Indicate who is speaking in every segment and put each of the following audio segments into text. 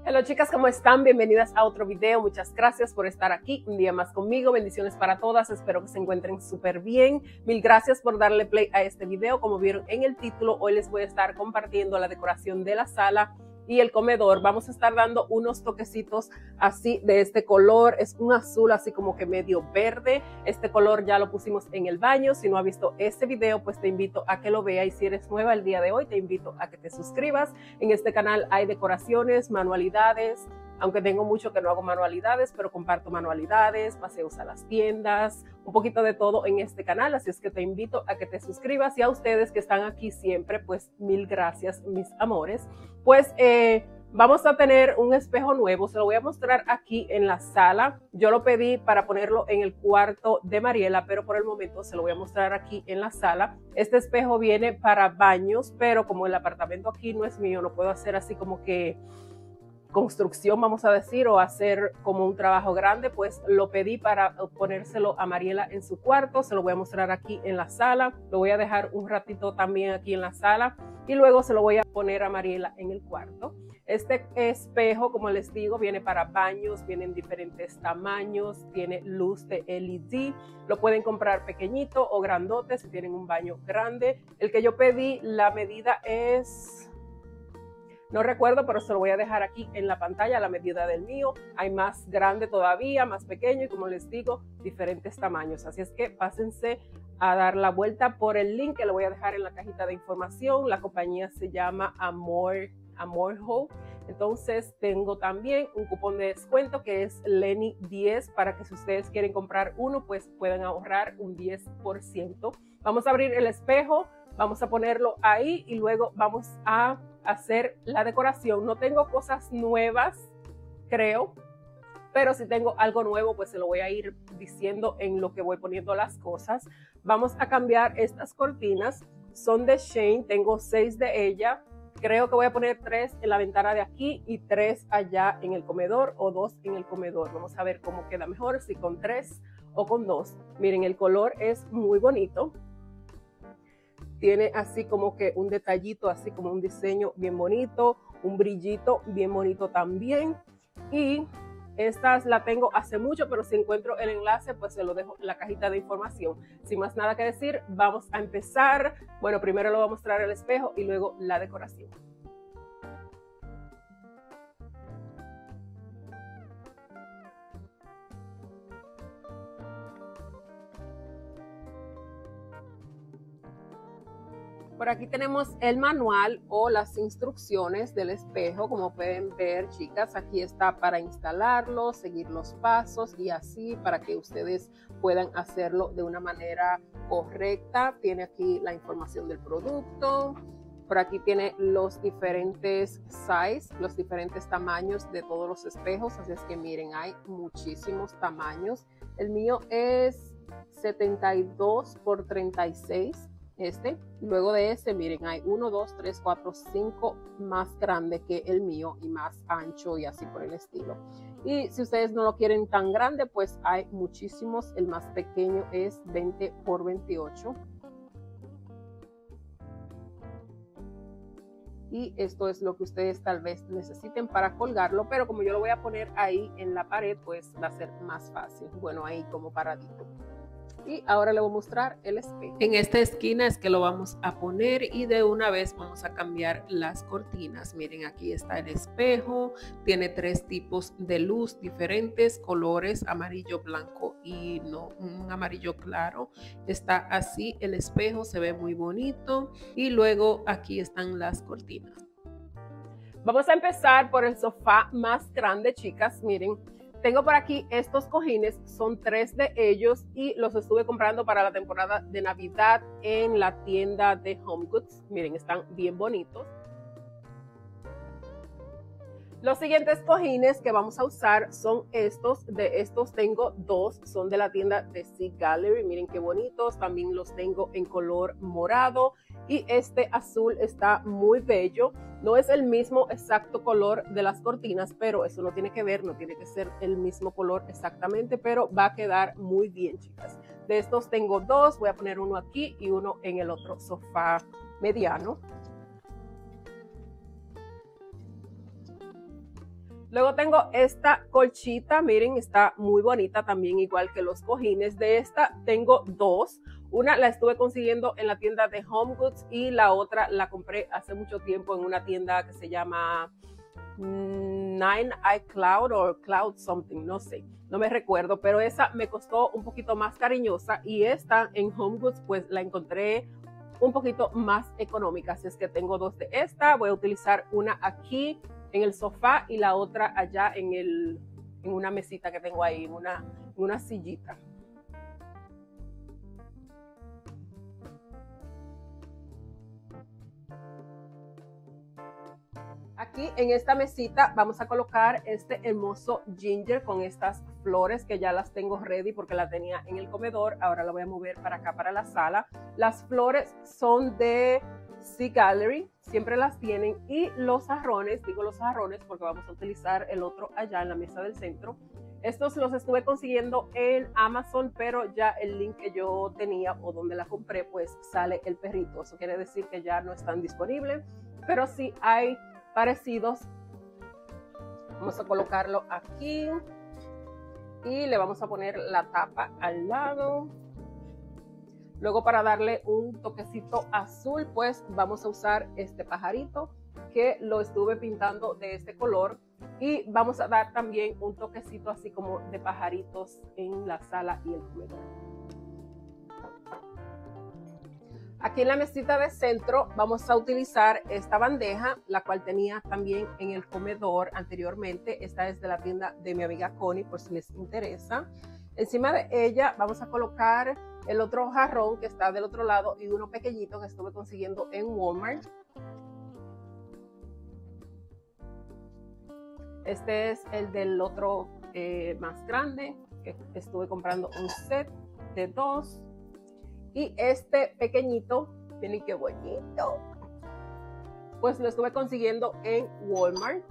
Speaker 1: Hola chicas, ¿cómo están? Bienvenidas a otro video. Muchas gracias por estar aquí un día más conmigo. Bendiciones para todas. Espero que se encuentren súper bien. Mil gracias por darle play a este video. Como vieron en el título, hoy les voy a estar compartiendo la decoración de la sala y el comedor. Vamos a estar dando unos toquecitos así de este color. Es un azul así como que medio verde. Este color ya lo pusimos en el baño. Si no has visto este video, pues te invito a que lo veas. Y si eres nueva el día de hoy, te invito a que te suscribas. En este canal hay decoraciones, manualidades. Aunque tengo mucho que no hago manualidades, pero comparto manualidades, paseos a las tiendas, un poquito de todo en este canal. Así es que te invito a que te suscribas. Y a ustedes que están aquí siempre, pues mil gracias, mis amores. Pues vamos a tener un espejo nuevo. Se lo voy a mostrar aquí en la sala. Yo lo pedí para ponerlo en el cuarto de Mariela, pero por el momento se lo voy a mostrar aquí en la sala. Este espejo viene para baños, pero como el apartamento aquí no es mío, no puedo hacer así como que construcción, vamos a decir, o hacer como un trabajo grande, pues lo pedí para ponérselo a Mariela en su cuarto. Se lo voy a mostrar aquí en la sala, lo voy a dejar un ratito también aquí en la sala y luego se lo voy a poner a Mariela en el cuarto. Este espejo, como les digo, viene para baños, viene en diferentes tamaños, tiene luz de LED, lo pueden comprar pequeñito o grandote si tienen un baño grande. El que yo pedí, la medida es... no recuerdo, pero se lo voy a dejar aquí en la pantalla, la medida del mío. Hay más grande todavía, más pequeño y como les digo, diferentes tamaños. Así es que pásense a dar la vuelta por el link que lo voy a dejar en la cajita de información. La compañía se llama Amorho. Entonces tengo también un cupón de descuento que es Lenny10 para que si ustedes quieren comprar uno, pues puedan ahorrar un 10%. Vamos a abrir el espejo, vamos a ponerlo ahí y luego vamos a hacer la decoración. No tengo cosas nuevas, creo, pero si tengo algo nuevo, pues se lo voy a ir diciendo en lo que voy poniendo las cosas. Vamos a cambiar estas cortinas, son de Shane, tengo 6 de ellas. Creo que voy a poner 3 en la ventana de aquí y 3 allá en el comedor o 2 en el comedor. Vamos a ver cómo queda mejor, si con 3 o con 2. Miren, el color es muy bonito. Tiene así como que un detallito, así como un diseño bien bonito, un brillito bien bonito también. Y estas la tengo hace mucho, pero si encuentro el enlace, pues se lo dejo en la cajita de información. Sin más nada que decir, vamos a empezar. Bueno, primero lo voy a mostrar el espejo y luego la decoración. Por aquí tenemos el manual o las instrucciones del espejo. Como pueden ver, chicas, aquí está para instalarlo, seguir los pasos y así para que ustedes puedan hacerlo de una manera correcta. Tiene aquí la información del producto. Por aquí tiene los diferentes size, los diferentes tamaños de todos los espejos. Así es que miren, hay muchísimos tamaños. El mío es 72 por 36. Luego de ese, miren, hay 1, 2, 3, 4, 5 más grande que el mío y más ancho y así por el estilo. Y si ustedes no lo quieren tan grande, pues hay muchísimos. El más pequeño es 20 por 28. Y esto es lo que ustedes tal vez necesiten para colgarlo, pero como yo lo voy a poner ahí en la pared, pues va a ser más fácil. Bueno, ahí como paradito. Y ahora le voy a mostrar el espejo. En esta esquina es que lo vamos a poner y de una vez vamos a cambiar las cortinas. Miren, aquí está el espejo. Tiene 3 tipos de luz diferentes, colores amarillo, blanco y no un amarillo claro. Está así el espejo, se ve muy bonito. Y luego aquí están las cortinas. Vamos a empezar por el sofá más grande, chicas. Miren. Tengo por aquí estos cojines, son 3 de ellos y los estuve comprando para la temporada de Navidad en la tienda de Home Goods. Miren, están bien bonitos. Los siguientes cojines que vamos a usar son estos. De estos tengo 2, son de la tienda de Sea Gallery. Miren qué bonitos, también los tengo en color morado y este azul está muy bello. No es el mismo exacto color de las cortinas, pero eso no tiene que ver, no tiene que ser el mismo color exactamente, pero va a quedar muy bien, chicas. De estos tengo 2, voy a poner uno aquí y uno en el otro sofá mediano. Luego tengo esta colchita, miren, está muy bonita también, igual que los cojines. De esta tengo dos. Una la estuve consiguiendo en la tienda de Home Goods y la otra la compré hace mucho tiempo en una tienda que se llama Nine Eye Cloud o Cloud something, no sé, no me recuerdo, pero esa me costó un poquito más cariñosa y esta en Home Goods pues la encontré un poquito más económica, así es que tengo dos de esta. Voy a utilizar una aquí en el sofá y la otra allá en una mesita que tengo ahí, en una sillita. Aquí en esta mesita vamos a colocar este hermoso ginger con estas flores que ya las tengo ready porque la tenía en el comedor. Ahora la voy a mover para acá, para la sala. Las flores son de Sea Gallery, siempre las tienen. Y los jarrones, digo los jarrones porque vamos a utilizar el otro allá en la mesa del centro. Estos los estuve consiguiendo en Amazon, pero ya el link que yo tenía o donde la compré, pues sale el perrito. Eso quiere decir que ya no están disponibles, pero sí hay parecidos. Vamos a colocarlo aquí y le vamos a poner la tapa al lado. Luego, para darle un toquecito azul, pues vamos a usar este pajarito que lo estuve pintando de este color, y vamos a dar también un toquecito así como de pajaritos en la sala y el comedor. Aquí en la mesita de centro vamos a utilizar esta bandeja, la cual tenía también en el comedor anteriormente. Esta es de la tienda de mi amiga Connie, por si les interesa. Encima de ella vamos a colocar el otro jarrón que está del otro lado y uno pequeñito que estuve consiguiendo en Walmart. Este es el del otro más grande, que estuve comprando un set de dos. Y este pequeñito, miren qué bonito, pues lo estuve consiguiendo en Walmart.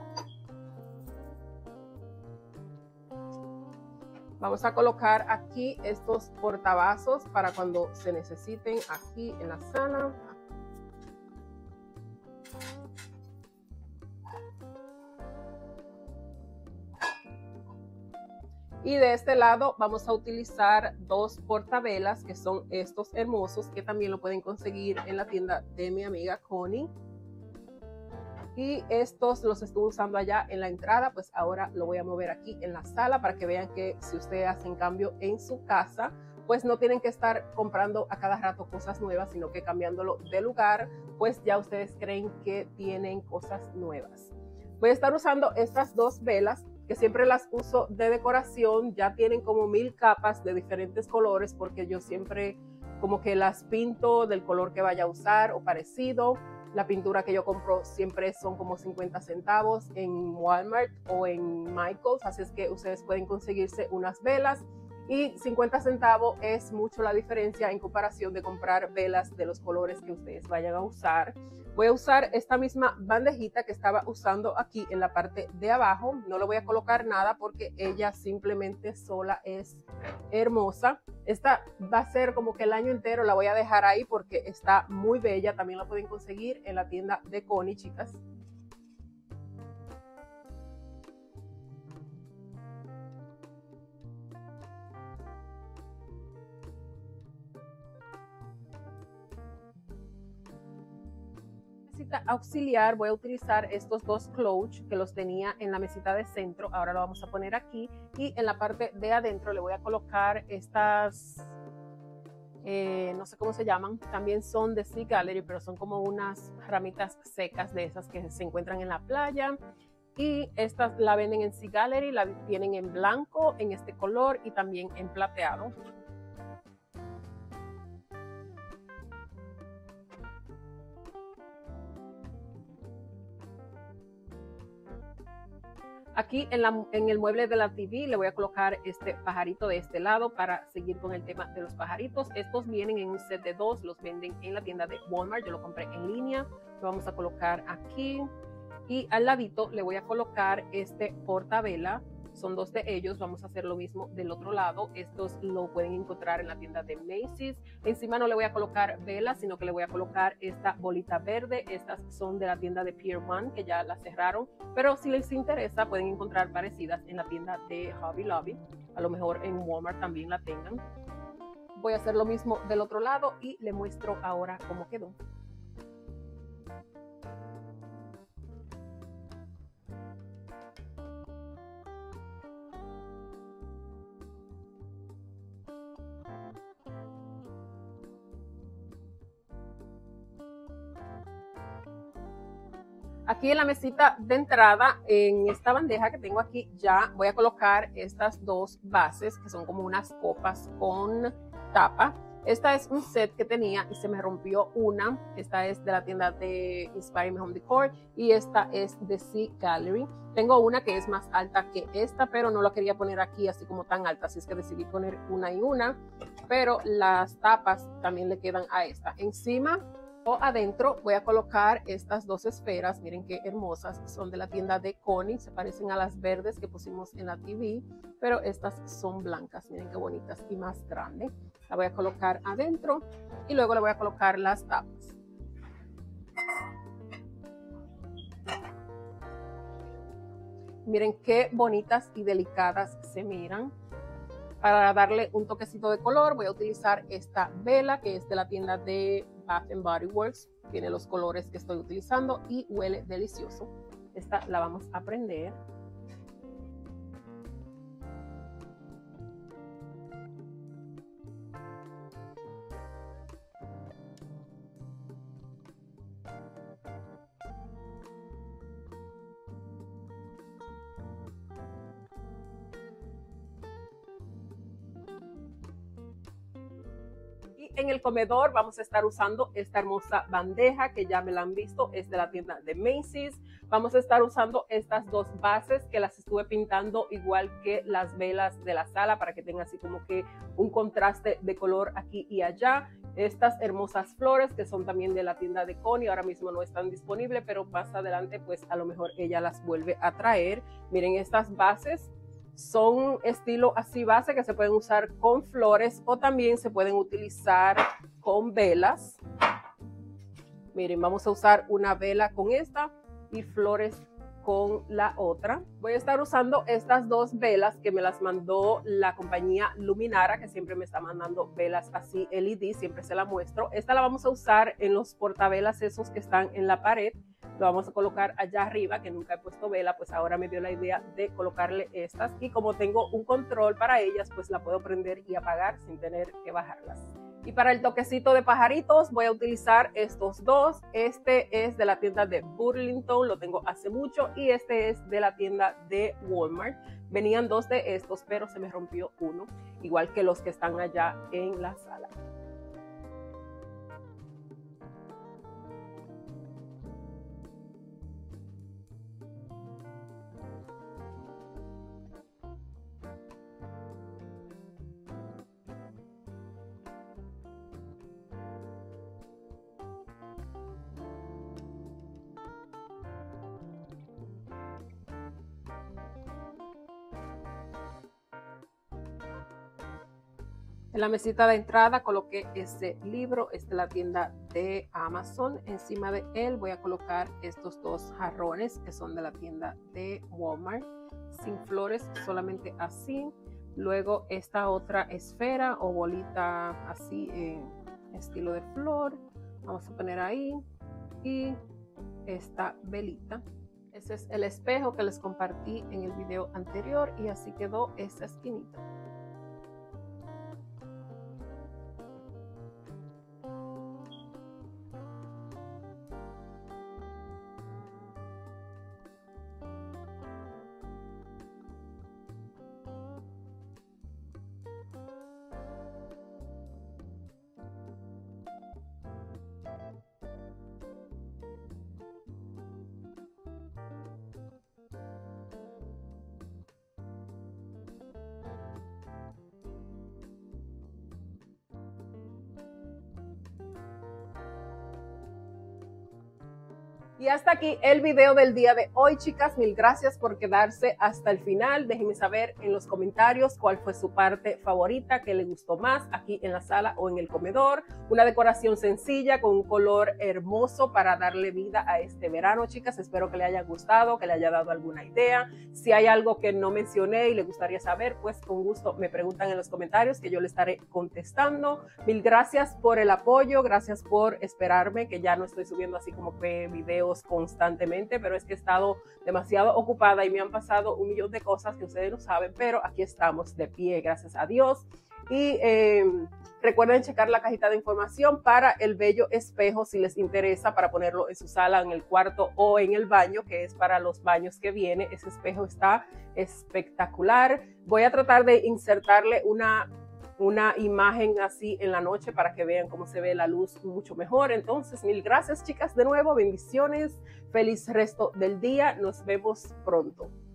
Speaker 1: Vamos a colocar aquí estos portavasos para cuando se necesiten aquí en la sala. Y de este lado vamos a utilizar dos portavelas, que son estos hermosos, que también lo pueden conseguir en la tienda de mi amiga Connie. Y estos los estuve usando allá en la entrada, pues ahora lo voy a mover aquí en la sala para que vean que si ustedes hacen cambio en su casa, pues no tienen que estar comprando a cada rato cosas nuevas, sino que cambiándolo de lugar, pues ya ustedes creen que tienen cosas nuevas. Voy a estar usando estas dos velas, que siempre las uso de decoración. Ya tienen como 1000 capas de diferentes colores, porque yo siempre como que las pinto del color que vaya a usar o parecido. La pintura que yo compro siempre son como 50 centavos en Walmart o en Michaels, así es que ustedes pueden conseguirse unas velas. Y 50 centavos es mucho la diferencia en comparación de comprar velas de los colores que ustedes vayan a usar. Voy a usar esta misma bandejita que estaba usando aquí en la parte de abajo. No le voy a colocar nada porque ella simplemente sola es hermosa. Esta va a ser como que el año entero la voy a dejar ahí porque está muy bella. También la pueden conseguir en la tienda de Connie, chicas. Auxiliar, voy a utilizar estos dos cloches que los tenía en la mesita de centro. Ahora lo vamos a poner aquí, y en la parte de adentro le voy a colocar estas, no sé cómo se llaman, también son de Sea Gallery, pero son como unas ramitas secas de esas que se encuentran en la playa. Y estas la venden en Sea Gallery, la tienen en blanco, en este color y también en plateado. Aquí en el mueble de la TV le voy a colocar este pajarito de este lado para seguir con el tema de los pajaritos. Estos vienen en un set de dos, los venden en la tienda de Walmart, yo lo compré en línea. Lo vamos a colocar aquí, y al ladito le voy a colocar este portavela son dos de ellos. Vamos a hacer lo mismo del otro lado. Estos lo pueden encontrar en la tienda de Macy's. Encima no le voy a colocar velas, sino que le voy a colocar esta bolita verde. Estas son de la tienda de Pier One, que ya la cerraron, pero si les interesa pueden encontrar parecidas en la tienda de Hobby Lobby. A lo mejor en Walmart también la tengan. Voy a hacer lo mismo del otro lado y le muestro ahora cómo quedó. Aquí en la mesita de entrada, en esta bandeja que tengo aquí, ya voy a colocar estas dos bases que son como unas copas con tapa. Esta es un set que tenía y se me rompió una. Esta es de la tienda de Inspire Me Home Decor y esta es de Sea Gallery. Tengo una que es más alta que esta, pero no la quería poner aquí así como tan alta, así es que decidí poner una y una, pero las tapas también le quedan a esta. Encima o adentro voy a colocar estas dos esferas. Miren qué hermosas, son de la tienda de Connie, se parecen a las verdes que pusimos en la TV, pero estas son blancas. Miren qué bonitas y más grandes. La voy a colocar adentro y luego le voy a colocar las tapas. Miren qué bonitas y delicadas se miran. Para darle un toquecito de color voy a utilizar esta vela que es de la tienda de Bath and Body Works. Tiene los colores que estoy utilizando y huele delicioso. Esta la vamos a prender. En el comedor vamos a estar usando esta hermosa bandeja que ya me la han visto, es de la tienda de Macy's. Vamos a estar usando estas dos bases que las estuve pintando igual que las velas de la sala para que tenga así como que un contraste de color aquí y allá. Estas hermosas flores que son también de la tienda de Connie, ahora mismo no están disponibles, pero más adelante pues a lo mejor ella las vuelve a traer. Miren, estas bases son estilo así base que se pueden usar con flores o también se pueden utilizar con velas. Miren, vamos a usar una vela con esta y flores con la otra. Voy a estar usando estas dos velas que me las mandó la compañía Luminara, que siempre me está mandando velas así LED, siempre se la muestro. Esta la vamos a usar en los portavelas esos que están en la pared. Lo vamos a colocar allá arriba, que nunca he puesto vela, pues ahora me dio la idea de colocarle estas. Y como tengo un control para ellas, pues la puedo prender y apagar sin tener que bajarlas. Y para el toquecito de pajaritos voy a utilizar estos dos. Este es de la tienda de Burlington, lo tengo hace mucho, y este es de la tienda de Walmart. Venían dos de estos, pero se me rompió uno, igual que los que están allá en la sala. En la mesita de entrada coloqué este libro, es de la tienda de Amazon. Encima de él voy a colocar estos dos jarrones que son de la tienda de Walmart, sin flores, solamente así. Luego esta otra esfera o bolita así, estilo de flor, vamos a poner ahí. Y esta velita. Ese es el espejo que les compartí en el video anterior y así quedó esta esquinita. Y hasta aquí el video del día de hoy, chicas. Mil gracias por quedarse hasta el final. Déjenme saber en los comentarios cuál fue su parte favorita, qué le gustó más aquí en la sala o en el comedor. Una decoración sencilla con un color hermoso para darle vida a este verano, chicas. Espero que le haya gustado, que le haya dado alguna idea. Si hay algo que no mencioné y le gustaría saber, pues con gusto me preguntan en los comentarios que yo le estaré contestando. Mil gracias por el apoyo, gracias por esperarme, que ya no estoy subiendo así como que videos constantemente, pero es que he estado demasiado ocupada y me han pasado un millón de cosas que ustedes no saben, pero aquí estamos de pie, gracias a Dios. Y recuerden checar la cajita de información para el bello espejo si les interesa, para ponerlo en su sala, en el cuarto o en el baño, que es para los baños que viene. Ese espejo está espectacular. Voy a tratar de insertarle una imagen así en la noche para que vean cómo se ve la luz mucho mejor. Entonces, mil gracias, chicas, de nuevo, bendiciones, feliz resto del día, nos vemos pronto.